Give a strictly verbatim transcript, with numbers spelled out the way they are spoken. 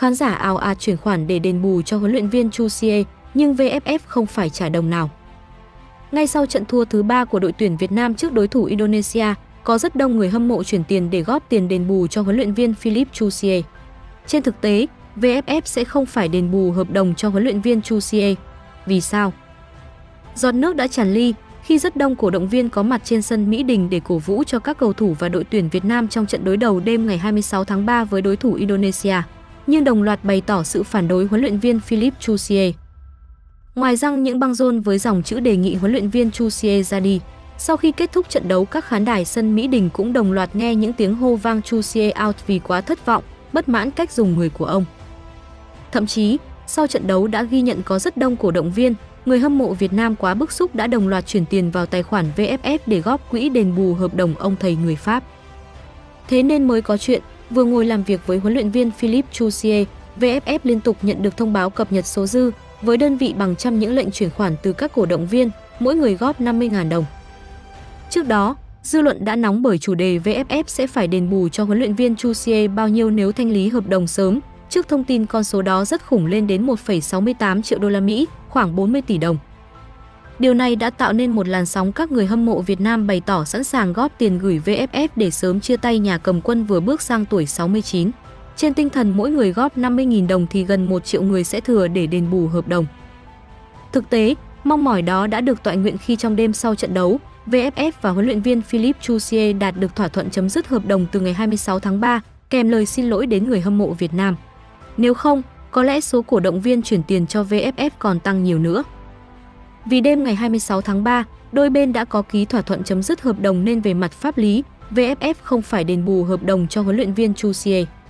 Khán giả ào ạt chuyển khoản để đền bù cho huấn luyện viên Chu Xie, nhưng vê ép ép không phải trả đồng nào. Ngay sau trận thua thứ ba của đội tuyển Việt Nam trước đối thủ Indonesia, có rất đông người hâm mộ chuyển tiền để góp tiền đền bù cho huấn luyện viên Philippe Chu Xie. Trên thực tế, vê ép ép sẽ không phải đền bù hợp đồng cho huấn luyện viên Chu Xie. Vì sao? Giọt nước đã tràn ly khi rất đông cổ động viên có mặt trên sân Mỹ Đình để cổ vũ cho các cầu thủ và đội tuyển Việt Nam trong trận đối đầu đêm ngày hai mươi sáu tháng ba với đối thủ Indonesia, nhưng đồng loạt bày tỏ sự phản đối huấn luyện viên Philippe Chu Xie. Ngoài răng những băng rôn với dòng chữ đề nghị huấn luyện viên Chu Xie ra đi, sau khi kết thúc trận đấu, các khán đài sân Mỹ Đình cũng đồng loạt nghe những tiếng hô vang Chu Xie out vì quá thất vọng, bất mãn cách dùng người của ông. Thậm chí, sau trận đấu đã ghi nhận có rất đông cổ động viên, người hâm mộ Việt Nam quá bức xúc đã đồng loạt chuyển tiền vào tài khoản vê ép ép để góp quỹ đền bù hợp đồng ông thầy người Pháp. Thế nên mới có chuyện, vừa ngồi làm việc với huấn luyện viên Philippe Chu Xie, vê ép ép liên tục nhận được thông báo cập nhật số dư, với đơn vị bằng trăm những lệnh chuyển khoản từ các cổ động viên, mỗi người góp năm mươi nghìn đồng. Trước đó, dư luận đã nóng bởi chủ đề vê ép ép sẽ phải đền bù cho huấn luyện viên Chu Xie bao nhiêu nếu thanh lý hợp đồng sớm, trước thông tin con số đó rất khủng lên đến một phẩy sáu mươi tám triệu đô la Mỹ, khoảng bốn mươi tỷ đồng. Điều này đã tạo nên một làn sóng các người hâm mộ Việt Nam bày tỏ sẵn sàng góp tiền gửi vê ép ép để sớm chia tay nhà cầm quân vừa bước sang tuổi sáu mươi chín. Trên tinh thần mỗi người góp năm mươi nghìn đồng thì gần một triệu người sẽ thừa để đền bù hợp đồng. Thực tế, mong mỏi đó đã được toại nguyện khi trong đêm sau trận đấu, vê ép ép và huấn luyện viên Philippe Chu Xie đạt được thỏa thuận chấm dứt hợp đồng từ ngày hai mươi sáu tháng ba, kèm lời xin lỗi đến người hâm mộ Việt Nam. Nếu không, có lẽ số cổ động viên chuyển tiền cho vê ép ép còn tăng nhiều nữa. Vì đêm ngày hai mươi sáu tháng ba, đôi bên đã có ký thỏa thuận chấm dứt hợp đồng nên về mặt pháp lý, vê ép ép không phải đền bù hợp đồng cho huấn luyện viên Chu Xie.